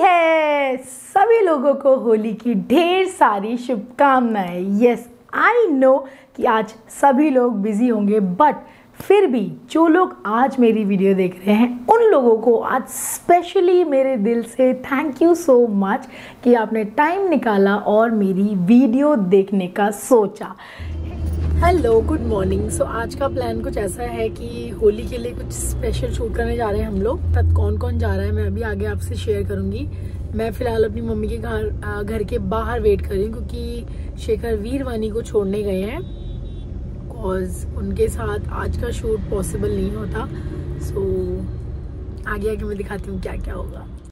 है। सभी लोगों को होली की ढेर सारी शुभकामनाएं। यस, आई नो कि आज सभी लोग बिजी होंगे, बट फिर भी जो लोग आज मेरी वीडियो देख रहे हैं उन लोगों को आज स्पेशली मेरे दिल से थैंक यू सो मच कि आपने टाइम निकाला और मेरी वीडियो देखने का सोचा। Hello, good morning. सो आज का प्लान कुछ ऐसा है कि होली के लिए कुछ स्पेशल शूट करने जा रहे हैं हम लोग। तब कौन कौन जा रहा है मैं अभी आगे आपसे शेयर करूंगी। मैं फ़िलहाल अपनी मम्मी के घर के बाहर वेट कर रही हूँ क्योंकि शेखर वीरवानी को छोड़ने गए हैं। बिकॉज उनके साथ आज का शूट पॉसिबल नहीं होता। सो आगे आगे मैं दिखाती हूँ क्या क्या होगा।